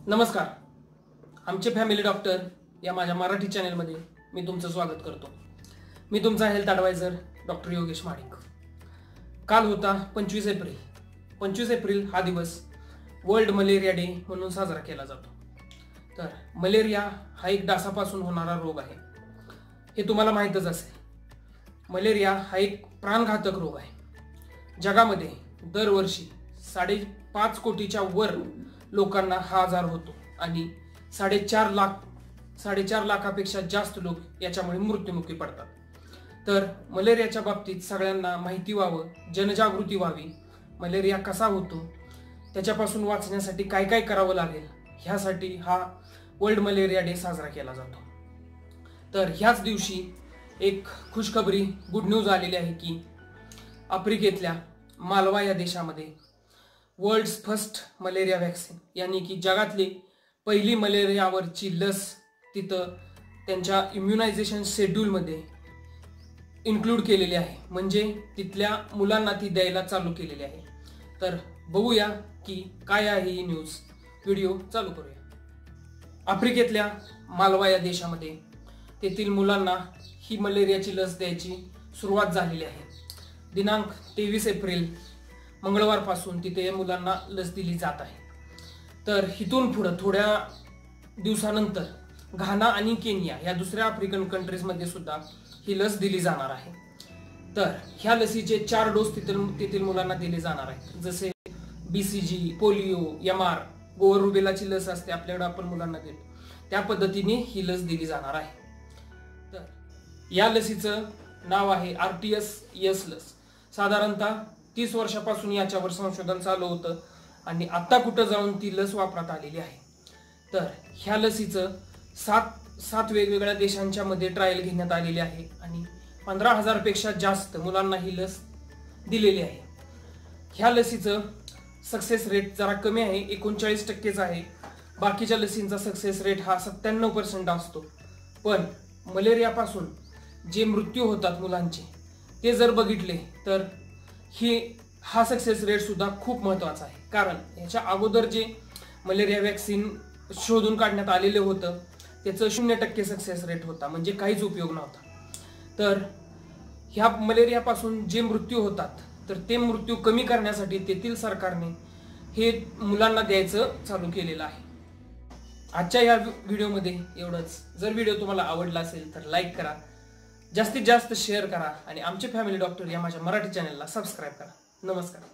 नमस्कार. आमचे family doctor या माझ्या मराठी चॅनलमध्ये मी तुमचं स्वागत करतो. मी तुमचा health adviser doctor Yogesh Mahadik. काल होता 25 एप्रिल. 25 एप्रिल हा दिवस वर्ल्ड मलेरिया डे म्हणून साजरा केला जातो. तर मलेरिया हा एक डासापासून होणारा रोग आहे, हे तुम्हाला माहीतच असेल. मलेरिया हा एक प्राणघातक रोग आहे. जगामध्ये दरवर्षी 5.5 कोटीच्या वर लोकांना हा आजार होतो आणि 4.5 लाखापेक्षा जास्त लोक याच्यामुळे मृत्युमुखी पडतात. तर मलेरियाच्या बाबतीत सगळ्यांना माहिती व्हावं, जनजागृती व्हावी, मलेरिया कसा होतो, त्याच्यापासून वाचण्यासाठी काय काय करावं लागेल, ह्यासाठी हा वर्ल्ड मलेरिया डे साजरा केला जातो. तर ह्याच दिवशी एक खुशखबरी, गुड न्यूज आलेली आहे की आफ्रिकेतल्या मालवा या देशामध्ये वर्ल्ड्स फर्स्ट मलेरिया वॅक्सिन, यानी की जगातली पहिली मलेरियावरची लस तिथं त्यांच्या इम्युनायझेशन शेड्यूलमध्ये इन्क्लूड केलेली आहे. म्हणजे तिथल्या मुलांना ती द्यायला चालू केलेली आहे. तर बघूया की काय आहे ही न्यूज. व्हिडिओ चालू करूया. आफ्रिकेतल्या मालवा या देशामध्ये तेथील मुलांना ही मलेरियाची लस द्यायची सुरुवात झालेली आहे. दिनांक 23 एप्रिल मंगळवारपासून तिथे मुलांना लस दिली जात आहे. तर इथून पुढं थोड्या दिवसानंतर घाना आणि केनिया या दुसऱ्या आफ्रिकन कंट्रीजमध्ये सुद्धा ही लस दिली जाणार आहे. तर ह्या लसीचे 4 डोस तेथील मुलांना दिले जाणार आहेत. जसे BCG, पोलिओ, MR, गोवर रुबेलाची लस असते आपल्याकडे, आपण मुलांना देतो, त्या पद्धतीने ही लस दिली जाणार आहे. तर या लसीचं नाव आहे RTS-S लस. साधारणतः 30 वर्षापासून याच्यावर संशोधन चालू होतं आणि आता कुठं जाऊन ती लस वापरात आलेली आहे. तर ह्या लसीचं 7 वेगवेगळ्या देशांच्या मध्ये ट्रायल घेण्यात आलेली आहे आणि 15,000 पेक्षा जास्त मुलांना ही लस दिलेली आहे. ह्या लसीचं सक्सेस रेट जरा कमी आहे, 39% आहे. बाकीच्या लसींचा सक्सेस रेट हा 97% असतो. पण मलेरियापासून जे मृत्यू होतात मुलांचे, ते जर बघितले तर हा सक्सेस रेट सुद्धा खूप महत्त्वाचा आहे. कारण याच्या अगोदर जे मलेरिया वॅक्सिन शोधून काढण्यात आलेले होतं त्याचं 0% सक्सेस रेट होता, म्हणजे काहीच उपयोग नव्हता. तर ह्या मलेरियापासून जे मृत्यू होतात तर ते मृत्यू कमी करण्यासाठी तेथील सरकारने हे मुलांना द्यायचं चालू केलेलं आहे. आजच्या या व्हिडिओमध्ये एवढंच. जर व्हिडिओ तुम्हाला आवडला असेल तर लाईक करा, जास्तीत जास्त शेअर करा आणि आमचे फॅमिली डॉक्टर या माझ्या मराठी चॅनलला सबस्क्राईब करा. नमस्कार.